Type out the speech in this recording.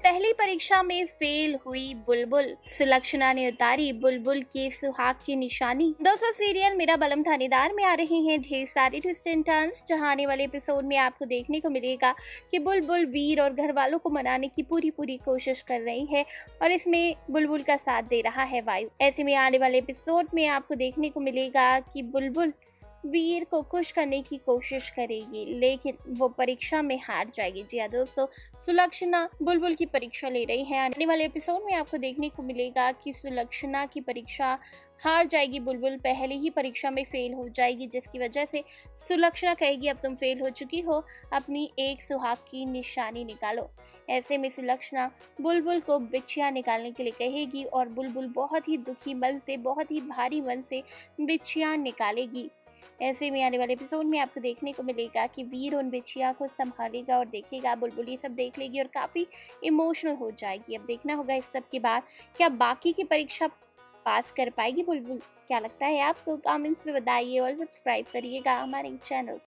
पहली परीक्षा में फेल हुई बुलबुल, सुलक्षणा ने उतारी बुलबुल के सुहाग की निशानी। दोस्तों, सीरियल मेरा बलम थानेदार में आ रहे हैं ढेर सारे ट्विस्ट एंड टर्न्स, जहां आने वाले एपिसोड में आपको देखने को मिलेगा कि बुलबुल वीर और घर वालों को मनाने की पूरी कोशिश कर रही है और इसमें बुलबुल का साथ दे रहा है वायु। ऐसे में आने वाले एपिसोड में आपको देखने को मिलेगा कि बुलबुल वीर को खुश करने की कोशिश करेगी, लेकिन वो परीक्षा में हार जाएगी। जी हाँ दोस्तों, सुलक्षणा बुलबुल की परीक्षा ले रही है। आने वाले एपिसोड में आपको देखने को मिलेगा कि सुलक्षणा की परीक्षा हार जाएगी, बुलबुल पहले ही परीक्षा में फेल हो जाएगी, जिसकी वजह से सुलक्षणा कहेगी अब तुम फेल हो चुकी हो, अपनी एक सुहाग की निशानी निकालो। ऐसे में सुलक्षणा बुलबुल को बिछिया निकालने के लिए कहेगी और बुलबुल बहुत ही दुखी मन से, बहुत ही भारी मन से बिछिया निकालेगी। ऐसे में आने वाले एपिसोड में आपको देखने को मिलेगा कि वीर उन बिछिया को संभालेगा और देखेगा। बुलबुल ये सब देख लेगी और काफ़ी इमोशनल हो जाएगी। अब देखना होगा इस सब के बाद क्या बाकी की परीक्षा पास कर पाएगी बुलबुल। क्या लगता है आपको? कमेंट्स में बताइए और सब्सक्राइब करिएगा हमारे चैनल।